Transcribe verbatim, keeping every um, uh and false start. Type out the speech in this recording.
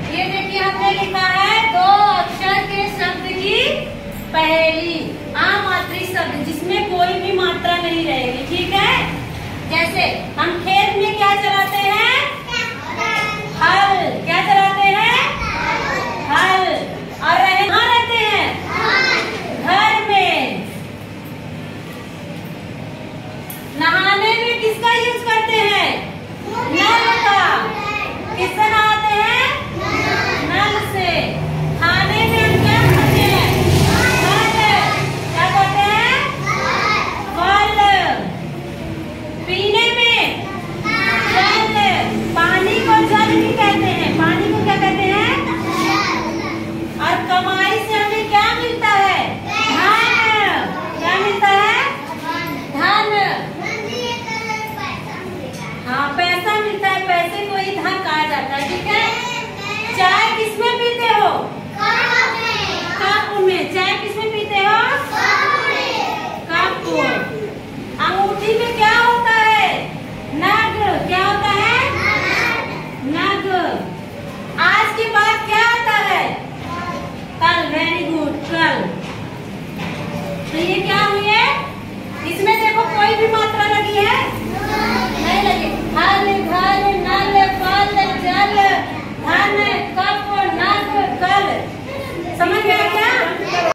ये देखिए हमने लिखा है दो अक्षर के शब्द की पहेली, अमात्रिक शब्द जिसमें कोई भी मात्रा नहीं रहेगी। ठीक है, जैसे हम खेत में क्या चलाते हैं? हल। क्या चलाते हैं? हल। और रहे कहाँ रहते हैं? घर में। नहाने में किसका यूज करते हैं? नल का। किससे नहाते हैं? नल से। खाने में हम क्या खाते हैं? फल। क्या खाते हैं? फल। पीने में जल। पानी को जल भी कहते हैं। पानी को क्या कहते हैं? और कमाई से हमें क्या मिलता है? धन। क्या मिलता है? धन। हाँ, पैसा मिलता है। पैसे को ही धन कहा जाता है। ठीक है, चाय किसमें पीते हो? कप में। चाय किसमें पीते हो? कप। अंगूठी में क्या होता है? नग। क्या होता है? नग। आज के बाद क्या आता है? कल। वेरी गुड, कल। तो ये क्या